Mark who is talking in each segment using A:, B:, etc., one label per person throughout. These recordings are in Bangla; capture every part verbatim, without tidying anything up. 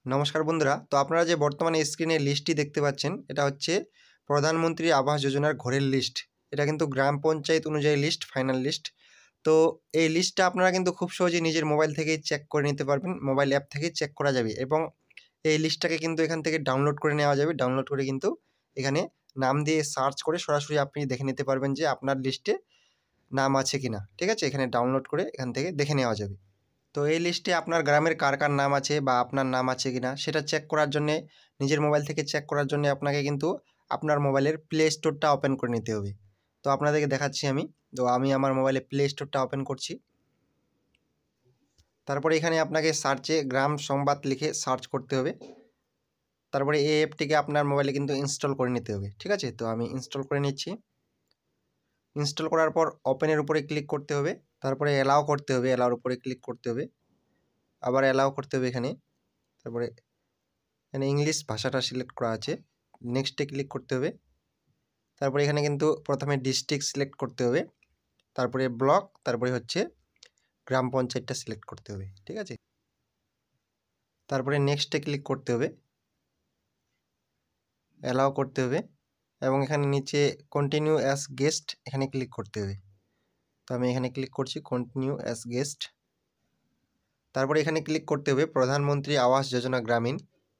A: নমস্কার বন্ধুরা, তো আপনারা যে বর্তমানে স্ক্রিনে লিস্টটি দেখতে পাচ্ছেন, এটা হচ্ছে প্রধানমন্ত্রী আবাস যোজনার ঘরের লিস্ট। এটা কিন্তু গ্রাম পঞ্চায়েত অনুযায়ী লিস্ট, ফাইনাল লিস্ট। তো এই লিস্টটা আপনারা কিন্তু খুব সহজেই নিজের মোবাইল থেকেই চেক করে নিতে পারবেন, মোবাইল অ্যাপ থেকেই চেক করা যাবে এবং এই লিস্টটাকে কিন্তু এখান থেকে ডাউনলোড করে নেওয়া যাবে। ডাউনলোড করে কিন্তু এখানে নাম দিয়ে সার্চ করে সরাসরি আপনি দেখে নিতে পারবেন যে আপনার লিস্টে নাম আছে কিনা। ঠিক আছে, এখানে ডাউনলোড করে এখান থেকে দেখে নেওয়া যাবে। তো এই লিস্টে আপনার গ্রামের কার কার নাম আছে বা আপনার নাম আছে কিনা সেটা চেক করার জন্যে, নিজের মোবাইল থেকে চেক করার জন্য আপনাকে কিন্তু আপনার মোবাইলের প্লে স্টোরটা ওপেন করে নিতে হবে। তো আপনাদেরকে দেখাচ্ছি আমি। তো আমি আমার মোবাইলে প্লে স্টোরটা ওপেন করছি। তারপরে এখানে আপনাকে সার্চে গ্রাম সংবাদ লিখে সার্চ করতে হবে। তারপরে এই অ্যাপটিকে আপনার মোবাইলে কিন্তু ইনস্টল করে নিতে হবে। ঠিক আছে, তো আমি ইনস্টল করে নিচ্ছি। ইনস্টল করার পর ওপেনের উপরে ক্লিক করতে হবে। তারপরে অ্যালাউ করতে হবে, অ্যালাউর উপরে ক্লিক করতে হবে, আবার অ্যালাউ করতে হবে এখানে। তারপরে এখানে ইংলিশ ভাষাটা সিলেক্ট করা আছে, নেক্সটে ক্লিক করতে হবে। তারপরে এখানে কিন্তু প্রথমে ডিস্ট্রিক্ট সিলেক্ট করতে হবে, তারপরে ব্লক, তারপরে হচ্ছে গ্রাম পঞ্চায়েতটা সিলেক্ট করতে হবে। ঠিক আছে, তারপরে নেক্সটে ক্লিক করতে হবে, অ্যালাউ করতে হবে এবং এখানে নিচে কন্টিনিউ অ্যাজ গেস্ট এখানে ক্লিক করতে হবে। তো আমি এখানে ক্লিক করছি কন্টিনিউ অ্যাজ গেস্ট। তারপরে এখানে ক্লিক করতে হবে প্রধানমন্ত্রী আবাস যোজনা গ্রামীণ।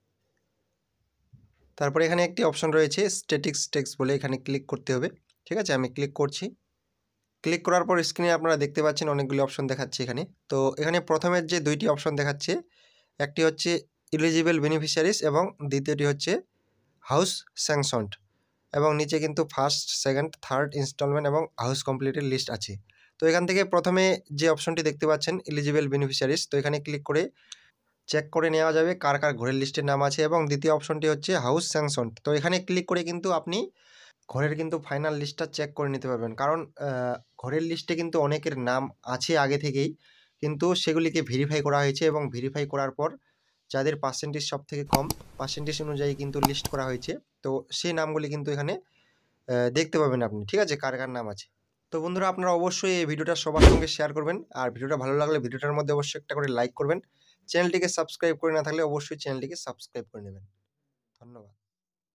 A: তারপরে এখানে একটি অপশন রয়েছে স্ট্যাটিক্স টেক্সট বলে, এখানে ক্লিক করতে হবে। ঠিক আছে, আমি ক্লিক করছি। ক্লিক করার পর স্ক্রিনে আপনারা দেখতে পাচ্ছেন অনেকগুলি অপশন দেখাচ্ছে এখানে। তো এখানে প্রথমের যে দুইটি অপশন দেখাচ্ছে, একটি হচ্ছে এলিজিবল বেনিফিশিয়ারিজ এবং দ্বিতীয়টি হচ্ছে হাউস স্যাংশনড, এবং নিচে কিন্তু ফার্স্ট, সেকেন্ড, থার্ড ইনস্টলমেন্ট এবং হাউস কমপ্লিটের লিস্ট আছে। তো এখান থেকে প্রথমে যে অপশনটি দেখতে পাচ্ছেন এলিজিবল বেনিফিশিয়ারিজ, তো এখানে ক্লিক করে চেক করে নেওয়া যাবে কার কার ঘরের লিস্টের নাম আছে। এবং দ্বিতীয় অপশনটি হচ্ছে হাউস স্যাংশনড, তো এখানে ক্লিক করে কিন্তু আপনি ঘরের কিন্তু ফাইনাল লিস্টটা চেক করে নিতে পারবেন। কারণ ঘরের লিস্টে কিন্তু অনেকের নাম আছে আগে থেকেই, কিন্তু সেগুলিকে ভেরিফাই করা হয়েছে এবং ভেরিফাই করার পর যাদের পার্সেন্টেজ সব থেকে কম, পার্সেন্টেজ অনুযায়ী কিন্তু লিস্ট করা হয়েছে। তো সেই নামগুলি কিন্তু এখানে দেখতে পাবেন আপনি। ঠিক আছে, কার কার নাম আছে। তো বন্ধুরা, আপনারা অবশ্যই এই ভিডিওটা সবার সঙ্গে শেয়ার করবেন, আর ভিডিওটা ভালো লাগলে ভিডিওটার মধ্যে অবশ্যই একটা করে লাইক করবেন। চ্যানেলটিকে সাবস্ক্রাইব করে না থাকলে অবশ্যই চ্যানেলটিকে সাবস্ক্রাইব করে নেবেন। ধন্যবাদ।